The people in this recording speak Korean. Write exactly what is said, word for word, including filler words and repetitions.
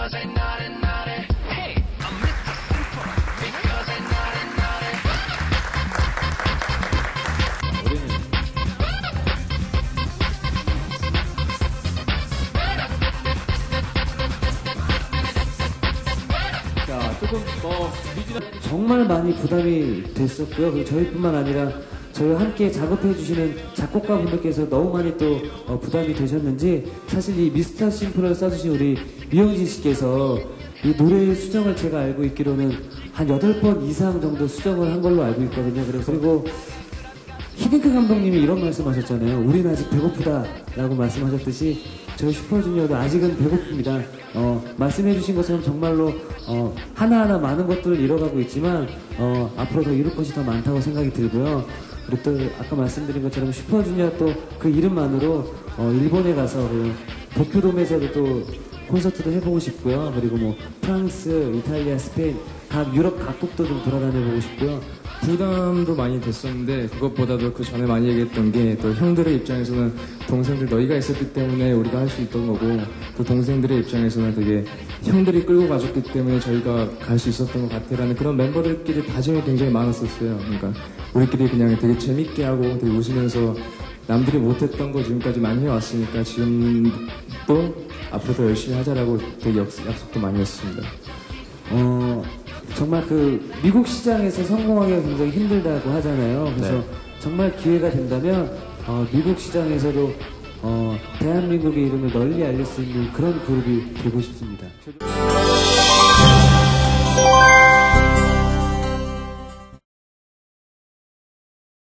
조금 뭐 정말 많이 부담이 됐었고요. 그리고 저희뿐만 아니라 저희와 함께 작업해 주시는 작곡가 분들께서 너무 많이 또 어, 부담이 되셨는지 사실 이 미스터 심플을 써주신 우리 미영진 씨께서 이 노래 수정을 제가 알고 있기로는 한 여덟 번 이상 정도 수정을 한 걸로 알고 있거든요. 그래서 그리고 히딩크 감독님이 이런 말씀하셨잖아요. 우린 아직 배고프다 라고 말씀하셨듯이 저희 슈퍼주니어도 아직은 배고픕니다. 어, 말씀해주신 것처럼 정말로 어, 하나하나 많은 것들을 이뤄가고 있지만 어, 앞으로 더 이룰 것이 더 많다고 생각이 들고요. 그리고 또 아까 말씀드린 것처럼 슈퍼주니어 또 그 이름만으로 어, 일본에 가서 그 도쿄돔에서도 또 콘서트도 해보고 싶고요. 그리고 뭐 프랑스, 이탈리아, 스페인 각 유럽 각국도 좀 돌아다녀보고 싶고요. 부담도 많이 됐었는데 그것보다도 그 전에 많이 얘기했던 게 또 형들의 입장에서는 동생들 너희가 있었기 때문에 우리가 할 수 있던 거고 또 동생들의 입장에서는 되게 형들이 끌고 가줬기 때문에 저희가 갈 수 있었던 것 같아라는 그런 멤버들끼리 다짐이 굉장히 많았었어요. 그러니까 우리끼리 그냥 되게 재밌게 하고 되게 웃으면서 남들이 못했던 거 지금까지 많이 해왔으니까 지금도 앞으로 더 열심히 하자라고 되게 약속도 많이 했습니다. 어, 정말 그 미국 시장에서 성공하기가 굉장히 힘들다고 하잖아요. 그래서 네. 정말 기회가 된다면 어, 미국 시장에서도 어, 대한민국의 이름을 널리 알릴 수 있는 그런 그룹이 되고 싶습니다.